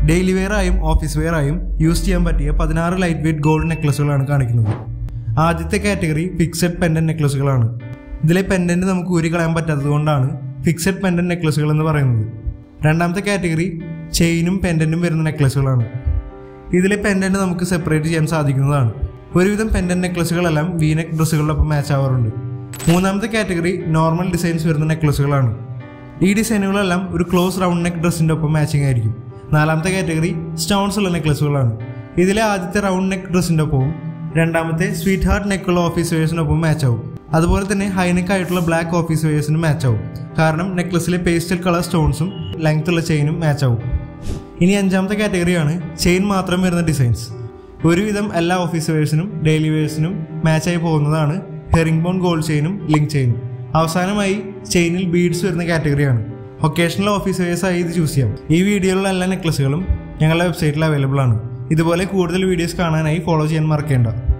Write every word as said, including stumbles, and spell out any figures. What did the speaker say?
Daily wear ആയും office wear ആയും use ചെയ്യാൻ പറ്റിയ പതിനാറ് ലൈറ്റ് വെയ്റ്റ് ഗോൾഡ് നെക്ലസുകളാണ് കാണിക്കുന്നത്. ആദ്യത്തെ കാറ്റഗറി ഫിക്സഡ് പെൻഡന്റ് നെക്ലസുകളാണ്. ഇതിലെ പെൻഡന്റ് നമുക്ക് ഊരി കളയാൻ പറ്റാത്തതുകൊണ്ടാണ് ഫിക്സഡ് പെൻഡന്റ് നെക്ലസുകൾ എന്ന് പറയുന്നത്. രണ്ടാമത്തെ കാറ്റഗറി ചെയിനും പെൻഡന്റും വരുന്ന നെക്ലസുകളാണ്. ഇതിലെ പെൻഡന്റ് നമുക്ക് സെപ്പറേറ്റ് ചെയ്യാൻ സാധിക്കുന്നതാണ്. ഒരുവിധം പെൻഡന്റ് നെക്ലസുകളെല്ലാം വീനെക്ക് ഡ്രസ്സുകളിലൊപ്പം മാച്ച് ആവാറുണ്ട്. മൂന്നാമത്തെ കാറ്റഗറി നോർമൽ ഡിസൈൻസ് വരുന്ന നെക്ലസുകളാണ്. ഈ ഡിസൈനുകളെല്ലാം ഒരു ക്ലോസ് റൗണ്ട് നെക്ക് ഡ്രസ്സിൻ്റെ ഒപ്പം മാച്ചിങ് ആയിരിക്കും. നാലാമത്തെ കാറ്റഗറി സ്റ്റോൺസ് ഉള്ള നെക്ലസുകളാണ്. ഇതിലെ ആദ്യത്തെ റൗണ്ട് നെക്ക് ഡ്രസ്സിൻ്റെ ഒപ്പവും രണ്ടാമത്തെ സ്വീറ്റ് ഹാർട്ട് നെക്കുള്ള ഓഫീസ് വെയേഴ്സിനൊപ്പം മാച്ച് ആവും. അതുപോലെ തന്നെ ഹൈനെക്ക് ആയിട്ടുള്ള ബ്ലാക്ക് ഓഫീസ് വെയേഴ്സിന് മാച്ച് ആവും. കാരണം നെക്ലസിലെ പേസ്റ്റൽ കളർ സ്റ്റോൺസും ലെങ്ത് ഉള്ള ചെയിനും മാച്ച് ആവും. ഇനി അഞ്ചാമത്തെ കാറ്റഗറിയാണ് ചെയിൻ മാത്രം വരുന്ന ഡിസൈൻസ്. ഒരുവിധം എല്ലാ ഓഫീസ് വെയേഴ്സിനും ഡെയിലി വെയേഴ്സിനും മാച്ചായി പോകുന്നതാണ് ഹെറിംഗ് ബോൺ ഗോൾഡ് ചെയിനും ലിങ്ക് ചെയിനും. അവസാനമായി ചെയിനിൽ ബീഡ്സ് വരുന്ന കാറ്റഗറിയാണ്. ഒക്കേഷണൽ ഓഫീസ് വെയേഴ്സായി ഇത് ചൂസ് ചെയ്യാം. ഈ വീഡിയോയിലുള്ള എല്ലാ നെക്ലസുകളും ഞങ്ങളുടെ വെബ്സൈറ്റിൽ അവൈലബിൾ ആണ്. ഇതുപോലെ കൂടുതൽ വീഡിയോസ് കാണാനായി ഫോളോ ചെയ്യാൻ മറക്കേണ്ട.